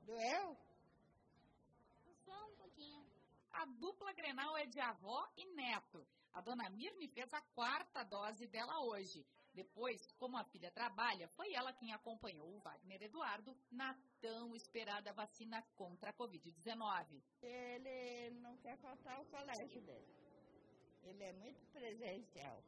Doeu? Só um pouquinho. A dupla Grenal é de avó e neto. A dona Mirne fez a 4ª dose dela hoje. Depois, como a filha trabalha, foi ela quem acompanhou o Wagner Eduardo na tão esperada vacina contra a Covid-19. Ele não quer faltar o colégio dele. Ele é muito presencial.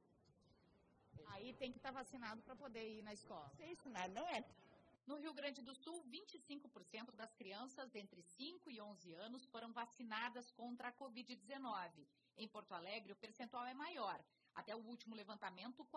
Aí tem que estar vacinado para poder ir na escola. Isso não é. No Rio Grande do Sul, 25% das crianças entre 5 e 11 anos foram vacinadas contra a Covid-19. Em Porto Alegre, o percentual é maior. Até o último levantamento,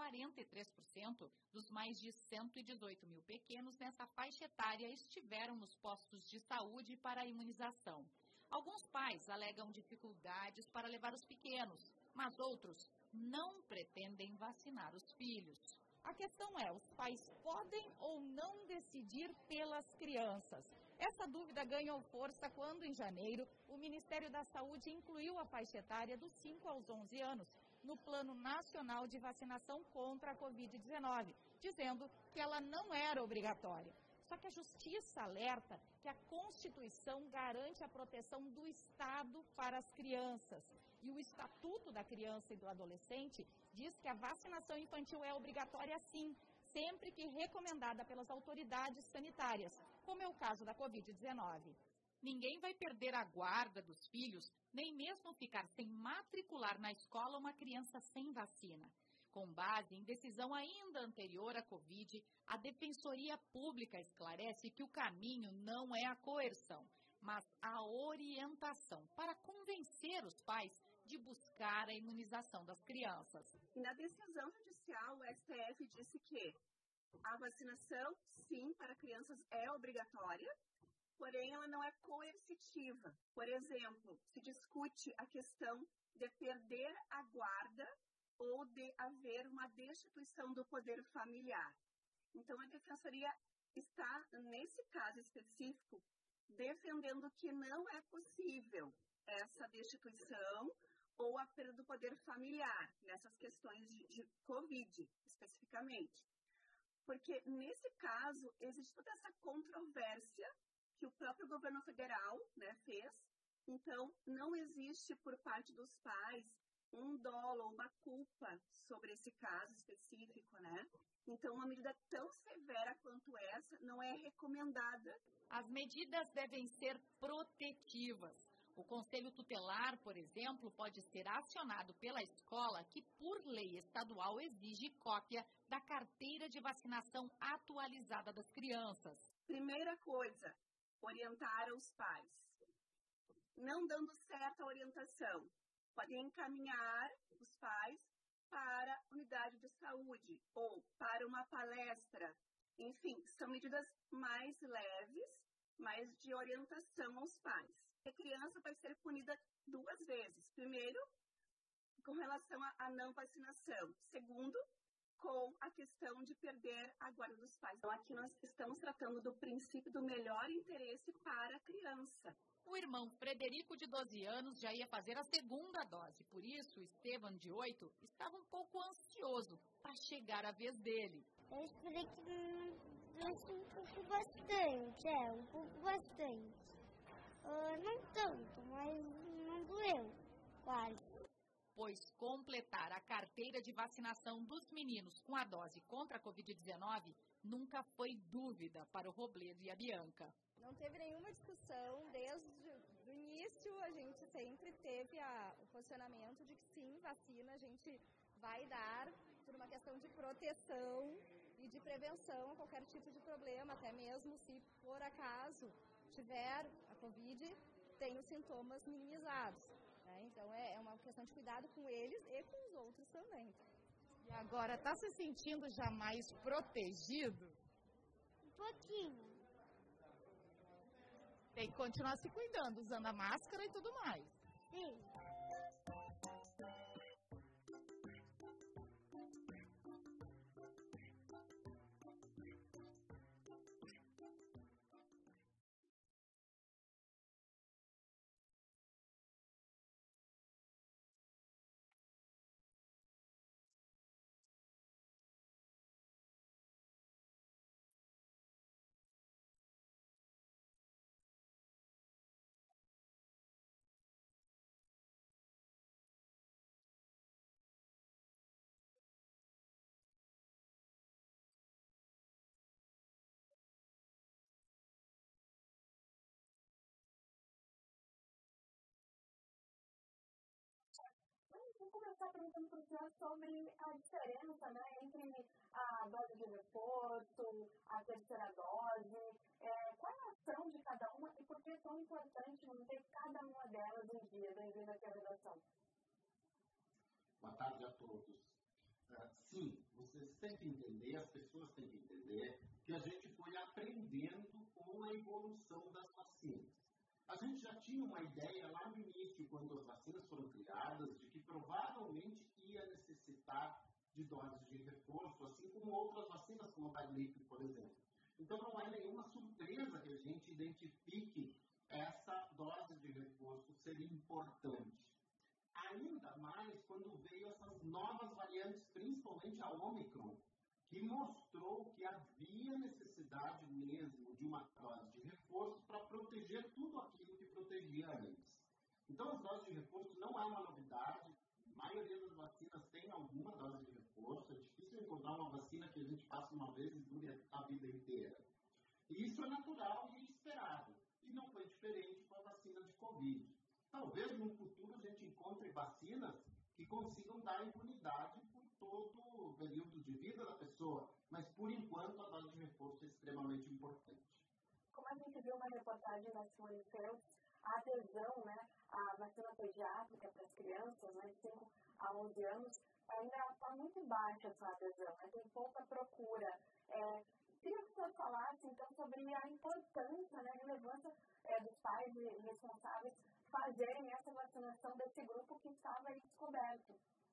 43% dos mais de 118 mil pequenos nessa faixa etária estiveram nos postos de saúde para a imunização. Alguns pais alegam dificuldades para levar os pequenos, mas outros não pretendem vacinar os filhos. A questão é, os pais podem ou não decidir pelas crianças? Essa dúvida ganhou força quando, em janeiro, o Ministério da Saúde incluiu a faixa etária dos 5 aos 11 anos no Plano Nacional de Vacinação contra a Covid-19, dizendo que ela não era obrigatória. Só que a Justiça alerta que a Constituição garante a proteção do Estado para as crianças. E o Estatuto da Criança e do Adolescente diz que a vacinação infantil é obrigatória sim, sempre que recomendada pelas autoridades sanitárias, como é o caso da Covid-19. Ninguém vai perder a guarda dos filhos, nem mesmo ficar sem matricular na escola uma criança sem vacina. Com base em decisão ainda anterior à Covid, a Defensoria Pública esclarece que o caminho não é a coerção, mas a orientação para convencer os pais de buscar a imunização das crianças. E na decisão judicial, o STF disse que a vacinação, sim, para crianças é obrigatória, porém ela não é coercitiva. Por exemplo, se discute a questão de perder a guarda ou de haver uma destituição do poder familiar. Então, a Defensoria está, nesse caso específico, defendendo que não é possível essa destituição ou a perda do poder familiar, nessas questões de Covid, especificamente. Porque, nesse caso, existe toda essa controvérsia que o próprio governo federal, fez. Então, não existe, por parte dos pais, um dolo ou uma culpa sobre esse caso específico, Então, uma medida tão severa quanto essa não é recomendada. As medidas devem ser protetivas. O Conselho Tutelar, por exemplo, pode ser acionado pela escola que, por lei estadual, exige cópia da carteira de vacinação atualizada das crianças. Primeira coisa, orientar os pais. Não dando certa orientação, podem encaminhar os pais para a unidade de saúde ou para uma palestra. Enfim, são medidas mais leves, mas de orientação aos pais. A criança vai ser punida 2 vezes. Primeiro, com relação à não vacinação. Segundo, com a questão de perder a guarda dos pais. Então, aqui nós estamos tratando do princípio do melhor interesse para a criança. O irmão Frederico, de 12 anos, já ia fazer a 2ª dose. Por isso, Estevam, de 8, estava um pouco ansioso para chegar a vez dele. Eu esperei que doesse um pouco bastante. Não tanto, mas não doeu, quase. Pois completar a carteira de vacinação dos meninos com a dose contra a Covid-19 nunca foi dúvida para o Robledo e a Bianca. Não teve nenhuma discussão, desde o início a gente sempre teve o posicionamento de que sim, vacina a gente vai dar por uma questão de proteção e de prevenção a qualquer tipo de problema, até mesmo se por acaso tiver a Covid, tem os sintomas minimizados. Então é uma questão de cuidado com eles e com os outros também. E agora, está se sentindo já mais protegido? Um pouquinho. Tem que continuar se cuidando, usando a máscara e tudo mais. Sim. começar perguntando para o senhor sobre a diferença, né, entre a dose de reforço, a terceira dose, qual é a ação de cada uma e por que é tão importante manter cada uma delas em dia. Bem-vindo aqui à redação. Boa tarde a todos. Sim, vocês têm que entender, as pessoas têm que entender que a gente foi aprendendo com a evolução das vacinas. A gente já tinha uma ideia lá no início, quando as vacinas foram criadas, de que provavelmente ia necessitar de doses de reforço, assim como outras vacinas, como a da gripe, por exemplo. Então não é nenhuma surpresa que a gente identifique essa dose de reforço ser importante. Ainda mais quando veio essas novas variantes, principalmente a Ômicron, que mostrou que havia necessidade mesmo de uma dose de reforço para proteger tudo aquilo que protegia antes. Então, as doses de reforço não é uma novidade. A maioria das vacinas tem alguma dose de reforço. É difícil encontrar uma vacina que a gente faça uma vez e dure a vida inteira. E isso é natural e esperado. E não foi diferente com a vacina de Covid. Talvez no futuro a gente encontre vacinas que consigam dar imunidade por todo o período de vida da pessoa, mas por enquanto a dose de reforço é extremamente importante. Como a gente viu uma reportagem da Simone Phelps, a adesão, né, à vacina pediátrica para as crianças, né, de 5 a 11 anos, ainda está muito baixa essa adesão, né, tem pouca procura. Queria que o senhor falasse, então, sobre a importância, né, a relevância dos pais e responsáveis fazerem essa vacinação desse grupo que estava aí descoberto.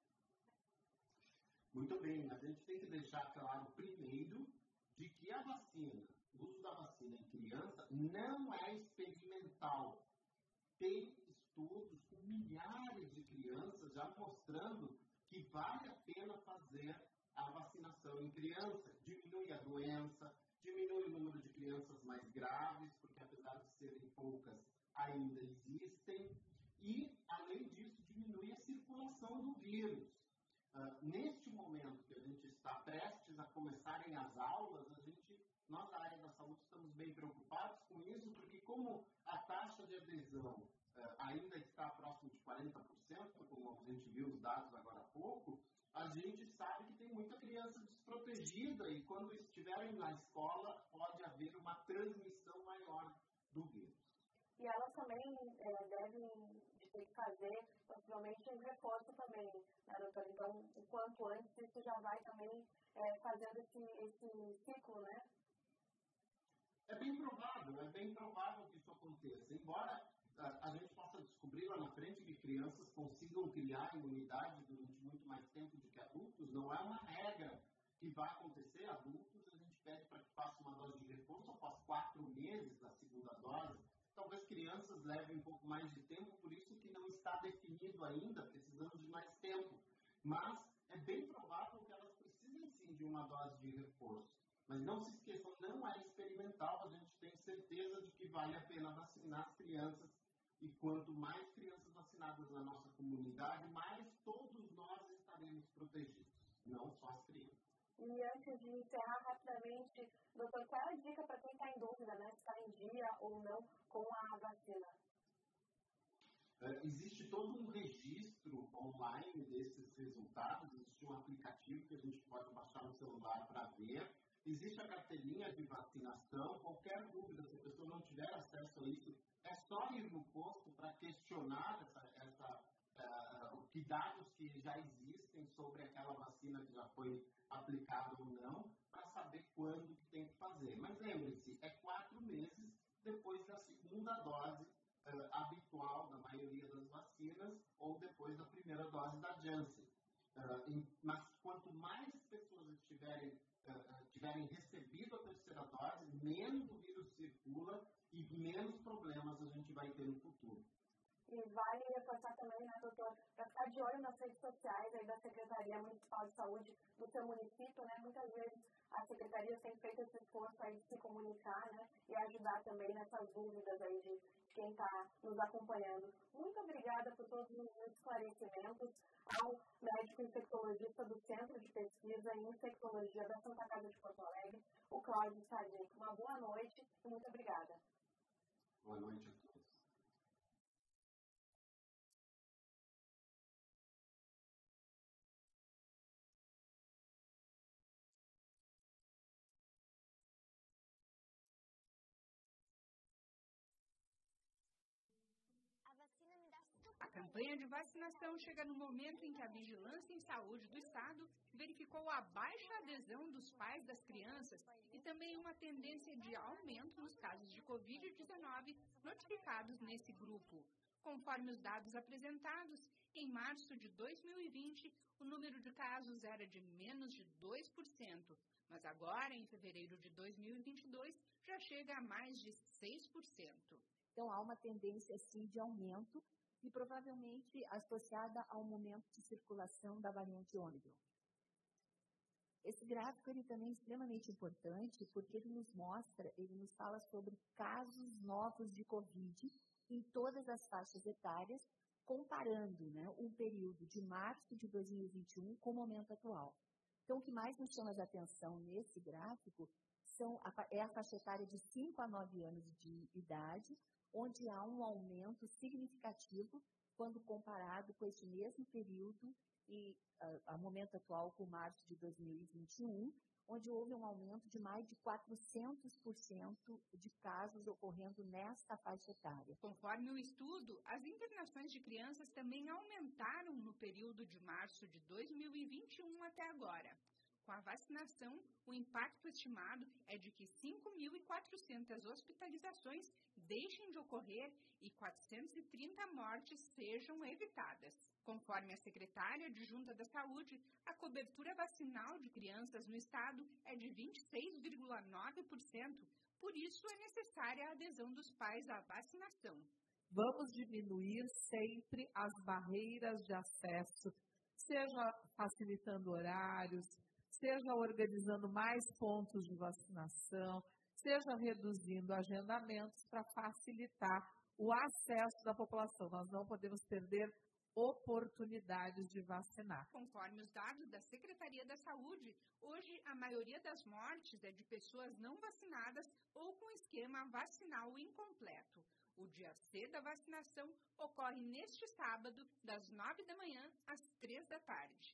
Muito bem, a gente tem que deixar claro primeiro de que a vacina, o uso da vacina em criança não é experimental. Tem estudos com milhares de crianças já mostrando que vale a pena fazer a vacinação em criança. Diminui a doença, diminui o número de crianças mais graves, porque apesar de serem poucas, ainda existem, e, além disso, diminui a circulação do vírus. Neste momento que a gente está prestes a começarem as aulas, nós da área da saúde estamos bem preocupados com isso, porque como a taxa de adesão ainda está próximo de 40%, como a gente viu os dados agora há pouco, a gente sabe que tem muita criança desprotegida e quando estiverem na escola pode haver uma transmissão maior do vírus. E elas também devem ter que fazer, possivelmente, um reforço também, né, doutora? Então, o quanto antes, isso já vai também fazendo esse ciclo, né? É bem provável que isso aconteça. Embora a gente possa descobrir lá na frente que crianças consigam criar imunidade durante muito mais tempo do que adultos, não é uma regra que vai acontecer. Adultos, a gente pede para que faça uma dose de reforço após 4 meses da segunda dose. Talvez crianças levem um pouco mais de tempo, por isso que não está definido ainda, precisamos de mais tempo. Mas é bem provável que elas precisem sim de uma dose de reforço. Mas não se esqueçam, não é experimental, a gente tem certeza de que vale a pena vacinar as crianças. E quanto mais crianças vacinadas na nossa comunidade, mais todos nós estaremos protegidos, não só as crianças. E antes de encerrar rapidamente, doutor, qual é a dica para quem está em dúvida, né, se está em dia ou não com a vacina? Existe todo um registro online desses resultados, existe um aplicativo que a gente pode baixar no celular para ver. Existe a carteirinha de vacinação. Qualquer dúvida, se a pessoa não tiver acesso a isso, é só ir no posto para questionar que dados que já existem sobre aquela vacina que já foi aplicada ou não, para saber quando que tem que fazer. Mas lembre-se, é 4 meses depois da segunda dose habitual da maioria das vacinas ou depois da primeira dose da Janssen. Mas quanto mais pessoas tiverem recebido a terceira dose, menos o vírus circula e menos problemas a gente vai ter no futuro. E vale reforçar também, né, doutor, para ficar de olho nas redes sociais aí da Secretaria Municipal de Saúde do seu município, né? Muitas vezes a Secretaria tem feito esse esforço aí de se comunicar, né? E ajudar também nessas dúvidas aí de quem está nos acompanhando. Muito obrigada por todos os esclarecimentos ao médico infectologista do Centro de Pesquisa em Infectologia da Santa Casa de Porto Alegre, o Cláudio Sargento. Uma boa noite e muito obrigada. Boa noite a todos. campanha de vacinação chega no momento em que a Vigilância em Saúde do Estado verificou a baixa adesão dos pais das crianças e também uma tendência de aumento nos casos de Covid-19 notificados nesse grupo. Conforme os dados apresentados, em março de 2020, o número de casos era de menos de 2%, mas agora, em fevereiro de 2022, já chega a mais de 6%. Então, há uma tendência, sim, de aumento e provavelmente associada ao momento de circulação da variante Ômicron. Esse gráfico ele também é extremamente importante porque ele nos fala sobre casos novos de Covid em todas as faixas etárias, comparando, né, um período de março de 2021 com o momento atual. Então, o que mais nos chama a atenção nesse gráfico é a faixa etária de 5 a 9 anos de idade, onde há um aumento significativo quando comparado com esse mesmo período e ao momento atual com março de 2021, onde houve um aumento de mais de 400% de casos ocorrendo nesta faixa etária. Conforme o estudo, as internações de crianças também aumentaram no período de março de 2021 até agora. Com a vacinação, o impacto estimado é de que 5.400 hospitalizações deixem de ocorrer e 430 mortes sejam evitadas. Conforme a secretária adjunta da Saúde, a cobertura vacinal de crianças no estado é de 26,9%, por isso é necessária a adesão dos pais à vacinação. Vamos diminuir sempre as barreiras de acesso, seja facilitando horários, seja organizando mais pontos de vacinação, seja reduzindo agendamentos para facilitar o acesso da população. Nós não podemos perder oportunidades de vacinar. Conforme os dados da Secretaria da Saúde, hoje a maioria das mortes é de pessoas não vacinadas ou com esquema vacinal incompleto. O dia C da vacinação ocorre neste sábado, das 9 da manhã às 3 da tarde.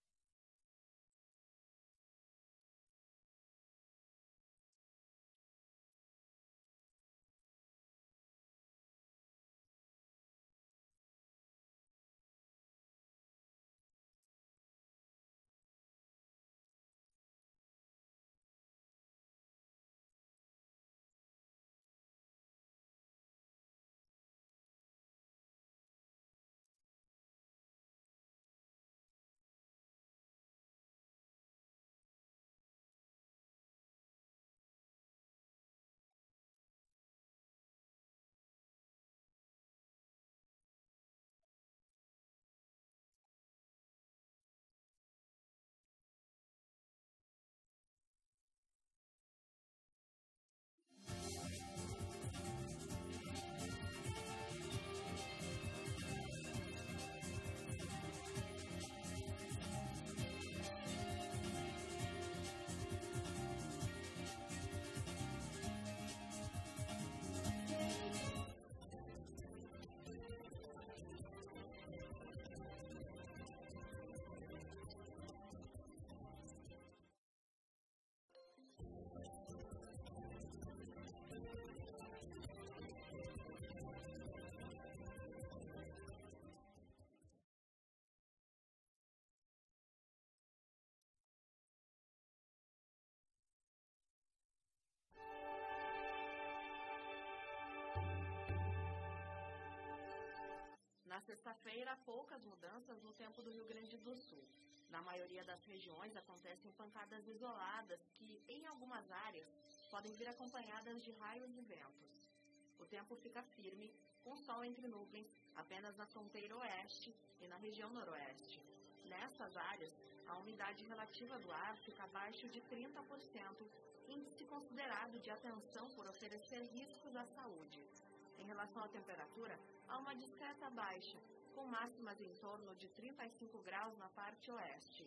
Na sexta-feira, poucas mudanças no tempo do Rio Grande do Sul. Na maioria das regiões acontecem pancadas isoladas que, em algumas áreas, podem vir acompanhadas de raios e ventos. O tempo fica firme, com sol entre nuvens, apenas na fronteira oeste e na região noroeste. Nessas áreas, a umidade relativa do ar fica abaixo de 30%, índice considerado de atenção por oferecer riscos à saúde. Em relação à temperatura, há uma discreta baixa, com máximas em torno de 35 graus na parte oeste.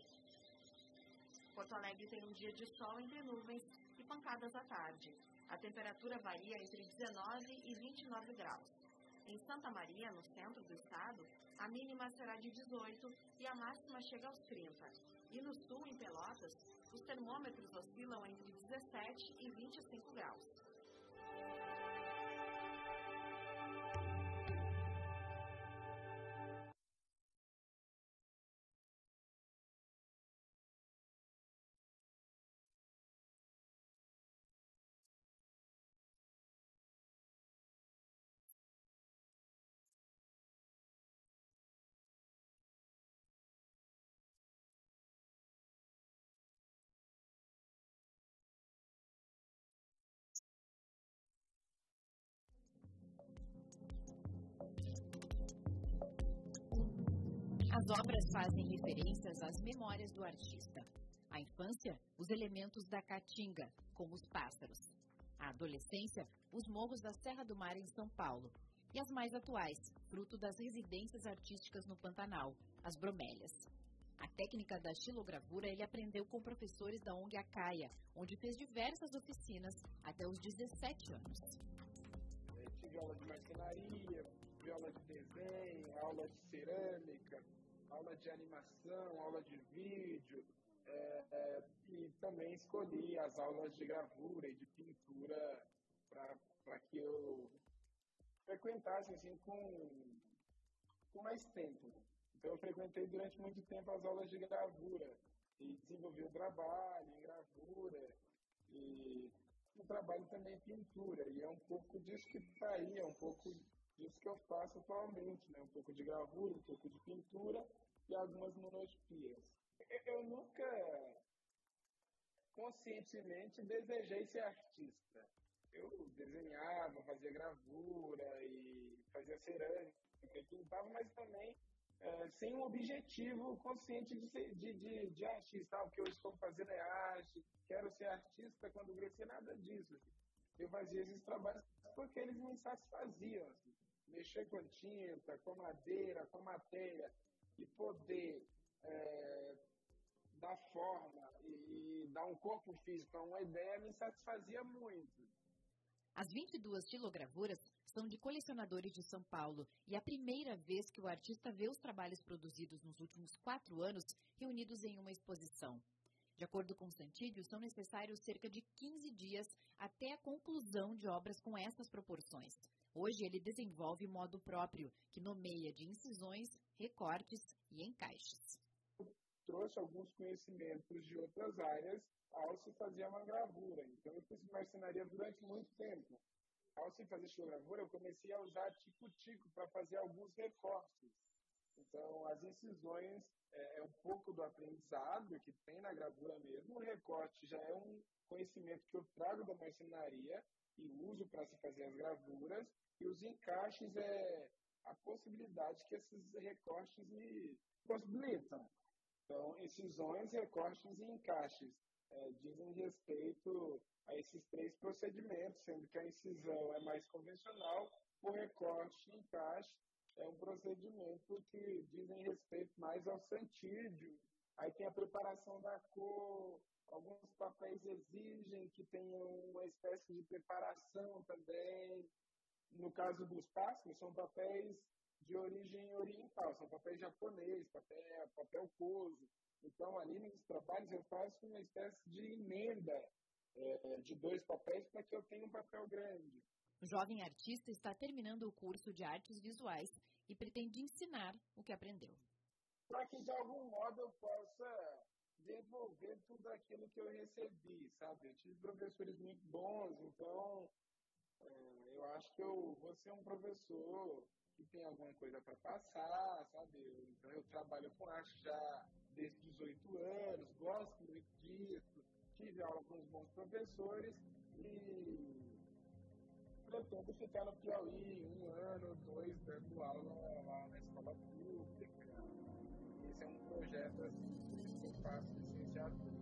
Porto Alegre tem um dia de sol entre nuvens e pancadas à tarde. A temperatura varia entre 19 e 29 graus. Em Santa Maria, no centro do estado, a mínima será de 18 e a máxima chega aos 30. E no sul, em Pelotas, os termômetros oscilam entre 17 e 25 graus. As obras fazem referências às memórias do artista. A infância, os elementos da caatinga, como os pássaros. A adolescência, os morros da Serra do Mar em São Paulo. E as mais atuais, fruto das residências artísticas no Pantanal, as bromélias. A técnica da xilogravura ele aprendeu com professores da ONG Acaia, onde fez diversas oficinas até os 17 anos. Tive aula de marcenaria, tive aula de desenho, aula de cerâmica, aula de animação, aula de vídeo, e também escolhi as aulas de gravura e de pintura para que eu frequentasse assim, com mais tempo. Então eu frequentei durante muito tempo as aulas de gravura e desenvolvi o trabalho em gravura e o trabalho também em pintura. E é um pouco disso que está aí, é um pouco disso que eu faço atualmente, né? Um pouco de gravura, um pouco de pintura e algumas monotipias. Eu nunca conscientemente desejei ser artista. Eu desenhava, fazia gravura e fazia cerâmica, pintava, mas também sem um objetivo consciente de artista. O que eu estou fazendo é arte, quero ser artista quando crescer, nada disso. Assim. Eu fazia esses trabalhos porque eles me satisfaziam. Assim. Mexer com tinta, com madeira, com matéria e poder dar forma e dar um corpo físico a uma ideia me satisfazia muito. As 22 xilogravuras são de colecionadores de São Paulo e é a primeira vez que o artista vê os trabalhos produzidos nos últimos 4 anos reunidos em uma exposição. De acordo com Santídio, são necessários cerca de 15 dias até a conclusão de obras com essas proporções. Hoje ele desenvolve modo próprio, que nomeia de incisões, recortes e encaixes. Trouxe alguns conhecimentos de outras áreas ao se fazer uma gravura. Então, eu fiz marcenaria durante muito tempo. Ao se fazer xilogravura, eu comecei a usar tico-tico para fazer alguns recortes. Então, as incisões é um pouco do aprendizado que tem na gravura mesmo. O recorte já é um conhecimento que eu trago da marcenaria e uso para se fazer as gravuras. E os encaixes é a possibilidade que esses recortes me possibilitam. Então, incisões, recortes e encaixes dizem respeito a esses 3 procedimentos, sendo que a incisão é mais convencional, o recorte e encaixe é um procedimento que dizem respeito mais ao santídio. Aí tem a preparação da cor, alguns papéis exigem que tenham uma espécie de preparação também. No caso dos pássaros, são papéis de origem oriental, são papéis japonês, papel coso. Então, ali nos trabalhos eu faço uma espécie de emenda de 2 papéis para que eu tenha um papel grande. O jovem artista está terminando o curso de artes visuais e pretende ensinar o que aprendeu. Para que, de algum modo, eu possa devolver tudo aquilo que eu recebi, sabe? Eu tive professores muito bons, então eu acho que eu vou ser um professor que tem alguma coisa para passar, sabe? Então eu trabalho com arte já desde 18 anos, gosto muito disso, tive aula com os bons professores e pretendo ficar no Piauí 1 ano, 2, dando aula lá na escola pública. Esse é um projeto assim, que eu faço licenciatura.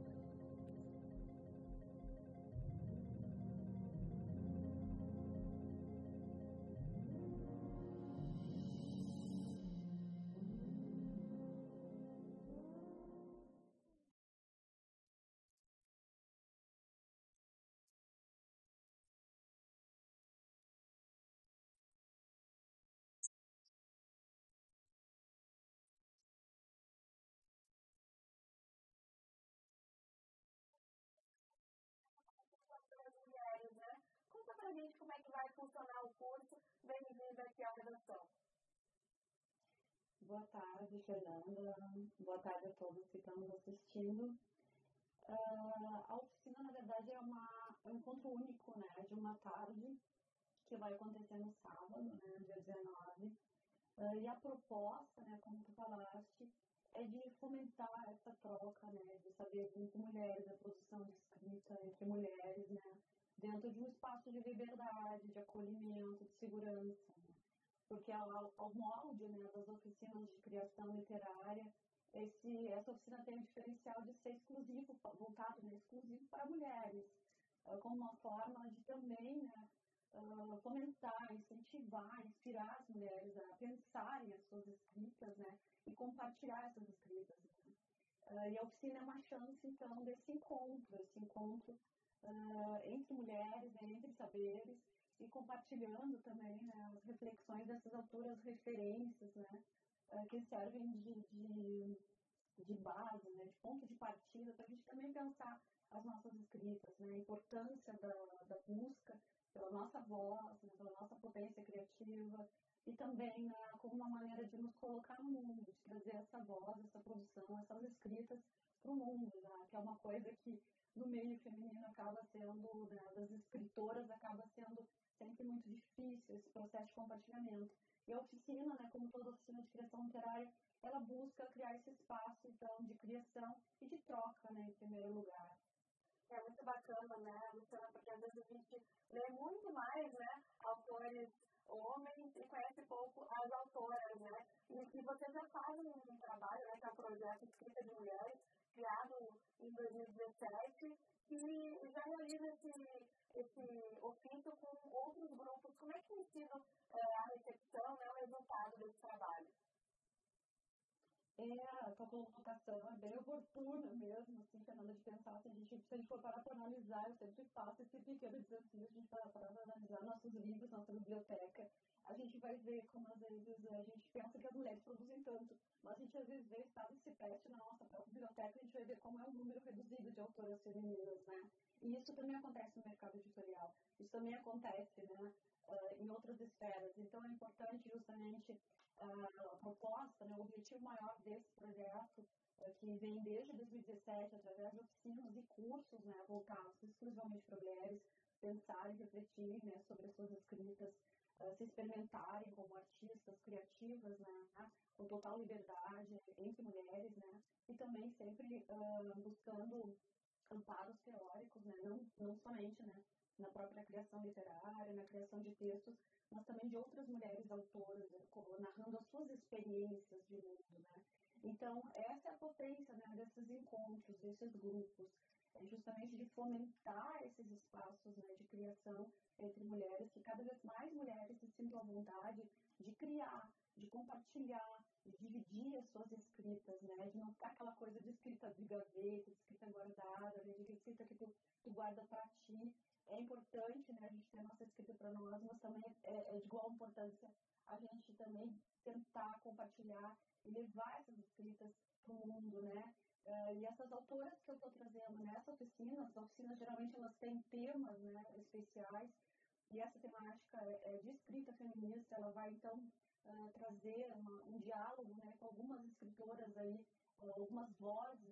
Conta pra gente como é que vai funcionar o curso. Bem-vindo aqui à redação. Boa tarde, Fernanda. Boa tarde a todos que estão nos assistindo. A oficina, na verdade, é um encontro único, né, de uma tarde, que vai acontecer no sábado, né, dia 19. E a proposta, né, como tu falaste, é de fomentar essa troca, né, de saber entre mulheres, a produção de escrita entre mulheres, né, dentro de um espaço de liberdade, de acolhimento, de segurança. Né? porque ao molde, né, das oficinas de criação literária, essa oficina tem o diferencial de ser exclusivo, voltado, né, exclusivo para mulheres, como uma forma de também, né, fomentar, incentivar, inspirar as mulheres a pensarem as suas escritas, né, e compartilhar essas escritas. Né. E a oficina é uma chance, então, desse encontro entre mulheres, né, entre saberes, e compartilhando também, né, as reflexões dessas autoras referências, né, que servem de base, né, de ponto de partida, para a gente também pensar as nossas escritas, né, a importância da busca pela nossa voz, né, pela nossa potência criativa, e também, né, como uma maneira de nos colocar no mundo, de trazer essa voz, essa produção, essas escritas para o mundo, né, que é uma coisa que no meio feminino acaba sendo, né, das escritoras acaba sendo sempre muito difícil esse processo de compartilhamento. E a oficina, né, como toda oficina de criação literária, ela busca criar esse espaço, então, de criação e de troca, né, em primeiro lugar. É muito bacana, né, Luciana, porque às vezes a gente lê muito mais, né, autores homens e conhece pouco as autoras, né, e você já faz um trabalho, né, que é o projeto Escrita de Mulheres, criado em 2017, que já realiza esse ofício com outros grupos. Como é que tem sido a recepção, né, o resultado desse trabalho? A tua colocação é bem oportuna mesmo, assim, Fernanda, de pensar, assim, se a gente for parar para analisar, eu sempre faço esse pequeno desafio, a gente parar para analisar nossos livros, nossa biblioteca, a gente vai ver como às vezes a gente pensa que as mulheres produzem tanto, mas a gente às vezes vê estado se peste na nossa própria biblioteca, a gente vai ver como é um número reduzido de autoras femininas, né? E isso também acontece no mercado editorial, isso também acontece, né, em outras esferas. Então é importante justamente a proposta, né, o objetivo maior desse projeto, que vem desde 2017, através de oficinas e cursos, né, voltados exclusivamente para mulheres, pensarem, refletirem, né, sobre as suas escritas, se experimentarem como artistas criativas, né, com total liberdade entre mulheres, né, e também sempre buscando amparos teóricos, né, não somente, né, na própria criação literária, na criação de textos, mas também de outras mulheres autoras, narrando as suas experiências de mundo, né. Então, essa é a potência, né, desses encontros, desses grupos, é justamente de fomentar esses espaços, né, de criação entre mulheres, que cada vez mais mulheres se sintam à vontade de criar, de compartilhar, de dividir as suas escritas, né, de não ficar aquela coisa de escrita de gaveta, de escrita guardada, né, de escrita que tu guarda para ti. É importante, né, a gente ter a nossa escrita para nós, mas também é de igual importância a gente também tentar compartilhar e levar essas escritas para o mundo, né. E essas autoras que eu estou trazendo nessa oficina, as oficinas geralmente elas têm temas, né, especiais, e essa temática de escrita feminista, ela vai então trazer um diálogo, né, com algumas escritoras aí, algumas vozes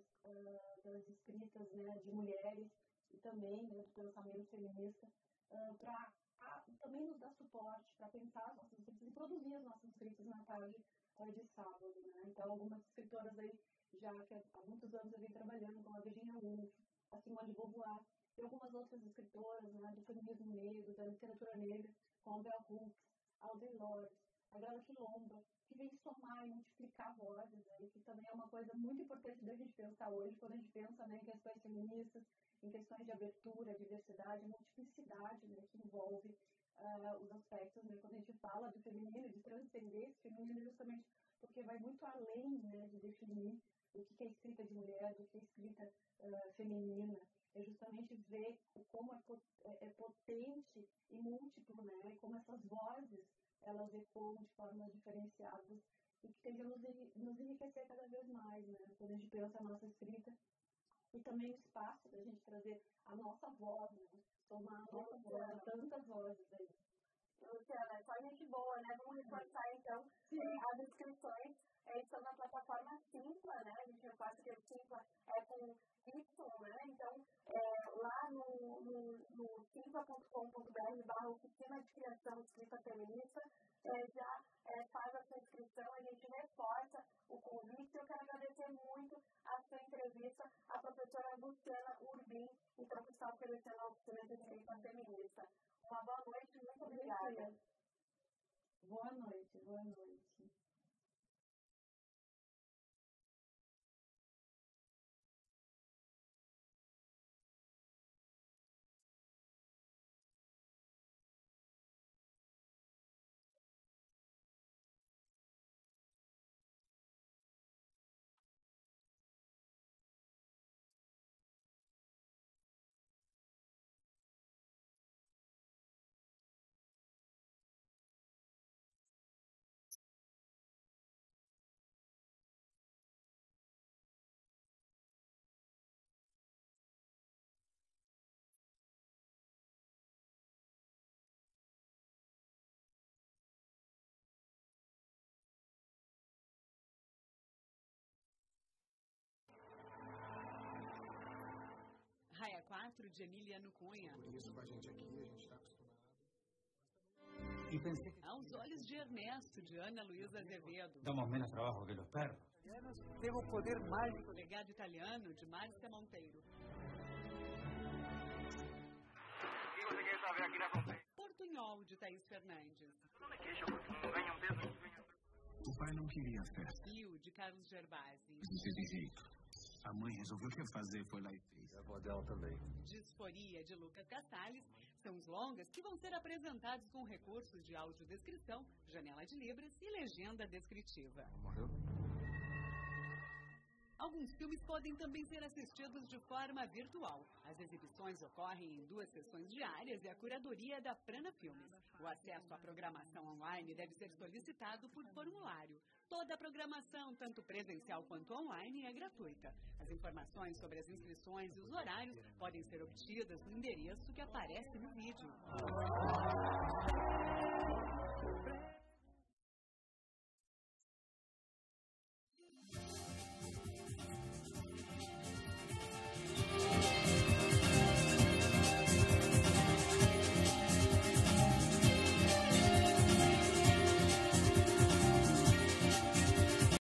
das escritas, né, de mulheres e também, né, do pensamento feminista, para também nos dar suporte para pensar as nossas escritas e produzir as nossas escritas na tarde de sábado, né. Então, algumas escritoras aí, já que há muitos anos eu venho trabalhando, como a Virginia Woolf, a Simone de Beauvoir, e algumas outras escritoras, né, do feminismo negro, da literatura negra, como a Bell Hooks, a Audre Lorde, a Gala Quilomba, que vem somar e multiplicar vozes, aí, que também é uma coisa muito importante da gente pensar hoje, quando a gente pensa, né, em questões feministas, em questões de abertura, diversidade, multiplicidade, né, que envolve os aspectos, né, quando a gente fala do feminino, de transcender esse feminino, justamente porque vai muito além, né, de definir o que é escrita de mulher, do que é escrita feminina, é justamente ver como é potente e múltiplo, né, e como essas vozes, elas ecoam de formas diferenciadas e que tendem a nos enriquecer cada vez mais, né, quando a gente pensa a nossa escrita, e também o espaço da gente trazer a nossa voz, né, tomar a nossa voz, a tantas vozes aí. Luciana, só gente boa, né? Vamos reforçar então as inscrições estão na plataforma Simpla, né? A gente reforça que a Simpla é com Y, né? Então, lá no simpla.com.br/oficina de criação escrita feminista, já faz a sua inscrição, a gente reforça o convite. Eu quero agradecer muito a sua entrevista à professora Luciana Urbim, então, que está oferecendo a oficina de escrita feminista. Uma boa noite, muito obrigada. Boa noite, boa noite. Raia 4 de Emiliano Cunha. Por isso, com a gente aqui, a gente está acostumado. Aos olhos de Ernesto, de Ana Luísa Azevedo. Damos menos trabajo que los perros. Tem o poder mágico. Legado italiano, de Márcia Monteiro. O que você quer saber aqui na frente? Portunhol, de Thaís Fernandes. Não me queixa, porque não ganha um peso. O pai não queria festa. Fio, de Carlos Gervasi. Não teve jeito. A mãe resolveu o que fazer, foi lá e fez. A avó dela também. Disforia, de Lucas Casales. São os longas que vão ser apresentados com recursos de audiodescrição, janela de libras e legenda descritiva. Morreu? Alguns filmes podem também ser assistidos de forma virtual. As exibições ocorrem em 2 sessões diárias e a curadoria é da Prana Filmes. O acesso à programação online deve ser solicitado por formulário. Toda a programação, tanto presencial quanto online, é gratuita. As informações sobre as inscrições e os horários podem ser obtidas no endereço que aparece no vídeo.